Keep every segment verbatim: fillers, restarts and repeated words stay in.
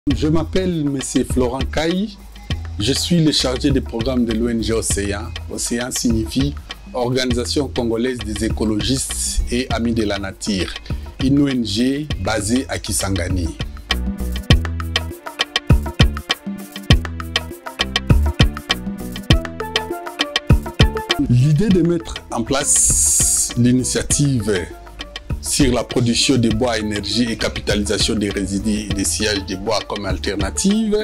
Je m'appelle M. Florent Caille, je suis le chargé des programmes de l'O N G Océan. Océan signifie Organisation congolaise des écologistes et amis de la nature, une O N G basée à Kisangani. L'idée de mettre en place l'initiative sur la production de bois à énergie et capitalisation des résidus et des sillages de bois comme alternative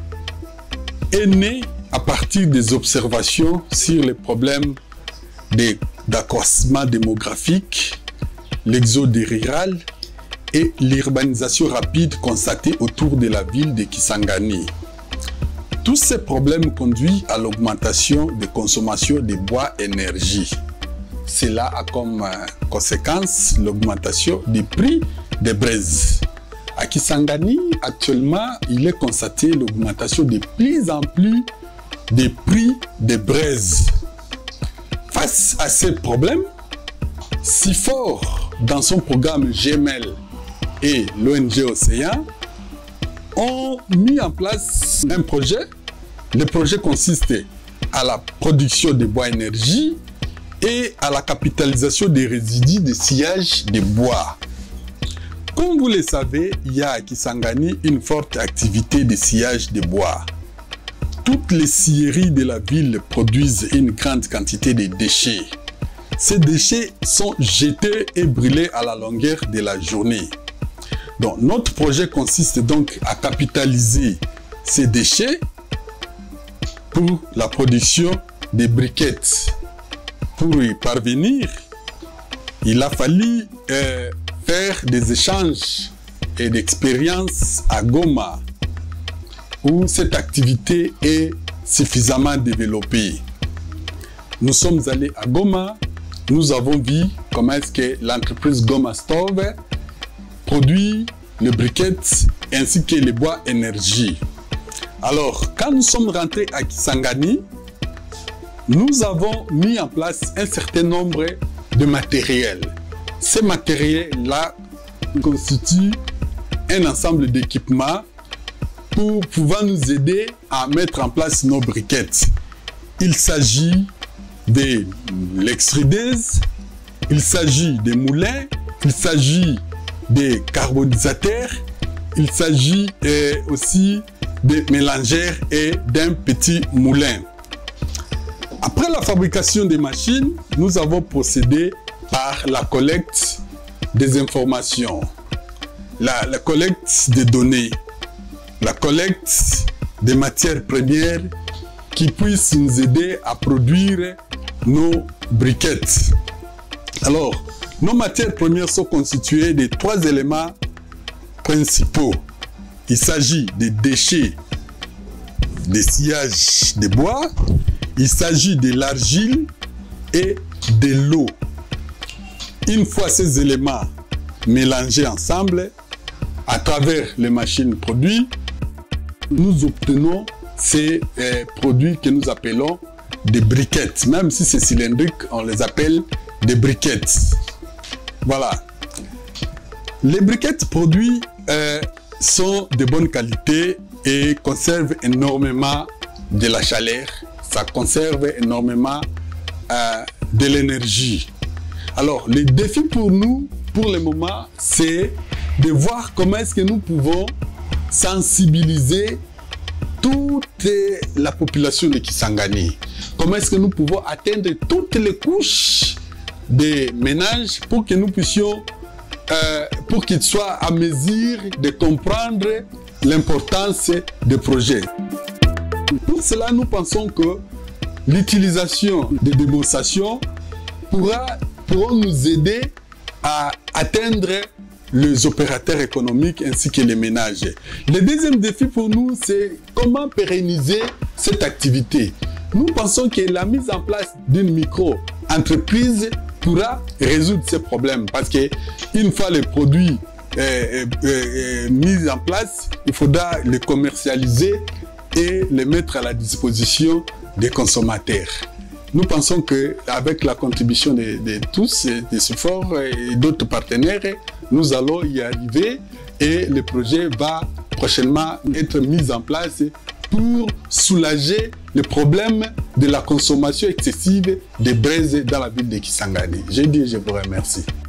est née à partir des observations sur les problèmes d'accroissement démographique, l'exode rural et l'urbanisation rapide constatée autour de la ville de Kisangani. Tous ces problèmes conduisent à l'augmentation des consommations de bois énergie. Cela a comme conséquence l'augmentation des prix des braises. À Kisangani, actuellement, il est constaté l'augmentation de plus en plus des prix des braises. Face à ces problèmes, si fort dans son programme G M L et l'O N G Océan ont mis en place un projet. Le projet consiste à la production de bois énergie et à la capitalisation des résidus de sillage de bois. Comme vous le savez, il y a à Kisangani une forte activité de sillage de bois. Toutes les scieries de la ville produisent une grande quantité de déchets. Ces déchets sont jetés et brûlés à la longueur de la journée. Donc, notre projet consiste donc à capitaliser ces déchets pour la production des briquettes. Pour y parvenir, il a fallu euh, faire des échanges et d'expériences à Goma, où cette activité est suffisamment développée. Nous sommes allés à Goma, nous avons vu comment est-ce que l'entreprise Goma Stove produit les briquettes ainsi que les bois énergie. Alors, quand nous sommes rentrés à Kisangani, nous avons mis en place un certain nombre de matériels. Ces matériels-là constituent un ensemble d'équipements pour pouvoir nous aider à mettre en place nos briquettes. Il s'agit de l'extrudeuse, il s'agit des moulins, il s'agit des carbonisateurs, il s'agit euh, aussi des mélangeurs et d'un petit moulin. Après la fabrication des machines, nous avons procédé par la collecte des informations, la, la collecte des données, la collecte des matières premières qui puissent nous aider à produire nos briquettes. Alors, nos matières premières sont constituées de trois éléments principaux. Il s'agit des déchets, des sillages de bois, il s'agit de l'argile et de l'eau. Une fois ces éléments mélangés ensemble, à travers les machines produites, nous obtenons ces euh, produits que nous appelons des briquettes. Même si c'est cylindrique, on les appelle des briquettes. Voilà. Les briquettes produites euh, sont de bonne qualité et conservent énormément de la chaleur. Ça conserve énormément euh, de l'énergie. Alors, le défi pour nous, pour le moment, c'est de voir comment est-ce que nous pouvons sensibiliser toute la population de Kisangani. Comment est-ce que nous pouvons atteindre toutes les couches des ménages pour que nous puissions, euh, pour qu'ils soient à mesure de comprendre l'importance des projets. Pour cela, nous pensons que l'utilisation des démonstrations pourra, pourra nous aider à atteindre les opérateurs économiques ainsi que les ménages. Le deuxième défi pour nous, c'est comment pérenniser cette activité. Nous pensons que la mise en place d'une micro-entreprise pourra résoudre ces problèmes parce qu'une fois les produits euh, euh, euh, mis en place, il faudra les commercialiser et les mettre à la disposition des consommateurs. Nous pensons qu'avec la contribution de, de tous, de Sufor et d'autres partenaires, nous allons y arriver et le projet va prochainement être mises en place pour soulager le problème de la consommation excessive de braise dans la ville de Kisangani. Je dis, je vous remercie.